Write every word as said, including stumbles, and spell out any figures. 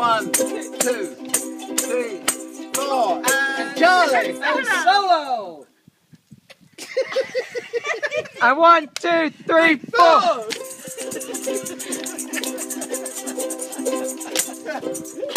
one, two, three, four, and Charlie. And solo. And one, two, three, four.